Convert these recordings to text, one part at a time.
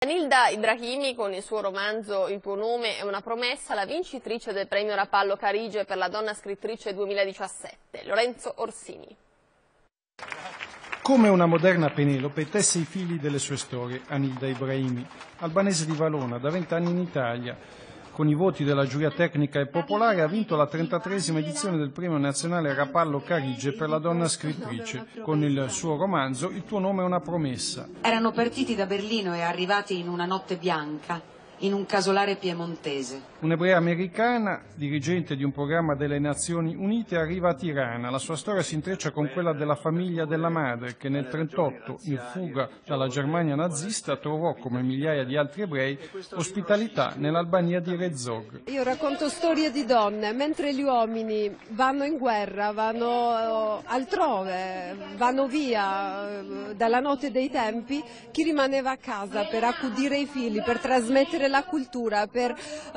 Anilda Ibrahimi, con il suo romanzo Il tuo nome è una promessa, la vincitrice del premio Rapallo Carige per la donna scrittrice 2017, Lorenzo Orsini. Come una moderna Penelope tesse i fili delle sue storie, Anilda Ibrahimi, albanese di Valona, da 20 anni in Italia. Con i voti della giuria tecnica e popolare ha vinto la 33esima edizione del premio nazionale Rapallo Carige per la donna scrittrice, con il suo romanzo Il tuo nome è una promessa. Erano partiti da Berlino e arrivati in una notte bianca, in un casolare piemontese. Un'ebrea americana, dirigente di un programma delle Nazioni Unite, arriva a Tirana. La sua storia si intreccia con quella della famiglia della madre che nel 1938, in fuga dalla Germania nazista, trovò, come migliaia di altri ebrei, ospitalità nell'Albania di Rezog. Io racconto storie di donne, mentre gli uomini vanno in guerra, vanno altrove, vanno via dalla notte dei tempi, chi rimaneva a casa per accudire i figli, per trasmettere la cultura, per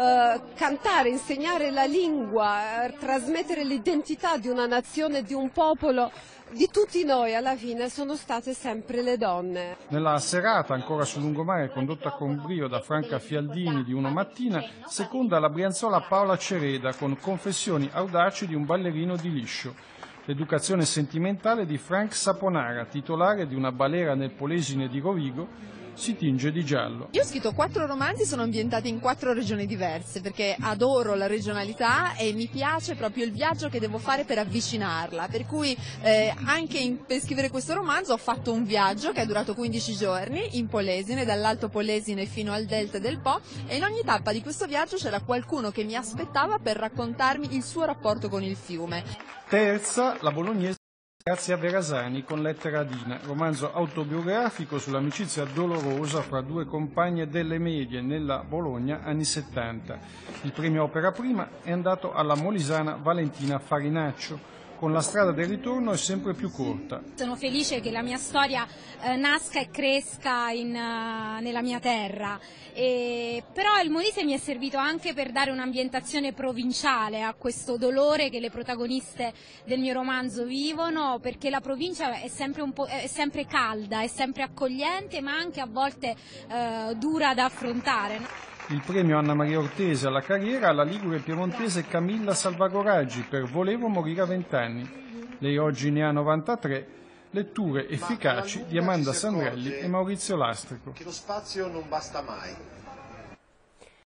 cantare, insegnare la lingua, trasmettere l'identità di una nazione, di un popolo, di tutti noi, alla fine sono state sempre le donne. Nella serata, ancora sul lungomare, condotta con brio da Franca Fialdini di Uno Mattina, seconda la brianzola Paola Cereda con confessioni audaci di un ballerino di liscio. L'educazione sentimentale di Frank Saponara, titolare di Una balera nel Polesine di Rovigo, si tinge di giallo. Io ho scritto 4 romanzi, sono ambientati in 4 regioni diverse perché adoro la regionalità e mi piace proprio il viaggio che devo fare per avvicinarla, per cui anche per scrivere questo romanzo ho fatto un viaggio che è durato 15 giorni in Polesine, dall'Alto Polesine fino al delta del Po, e in ogni tappa di questo viaggio c'era qualcuno che mi aspettava per raccontarmi il suo rapporto con il fiume. Terza, la bolognese Grazia Verasani con Lettera ad Ina, romanzo autobiografico sull'amicizia dolorosa fra due compagne delle medie nella Bologna anni 70. Il premio Opera Prima è andato alla molisana Valentina Farinaccio. Con La strada del ritorno è sempre più corta. Sono felice che la mia storia nasca e cresca nella mia terra, però il Molise mi è servito anche per dare un'ambientazione provinciale a questo dolore che le protagoniste del mio romanzo vivono, perché la provincia è sempre calda, è sempre accogliente, ma anche a volte dura da affrontare. Il premio Anna Maria Ortese alla carriera alla ligure piemontese Camilla Salvagoraggi per Volevo morire a 20 anni. Lei oggi ne ha 93, letture efficaci di Amanda Sandrelli e Maurizio Lastrico. Che lo spazio non basta mai.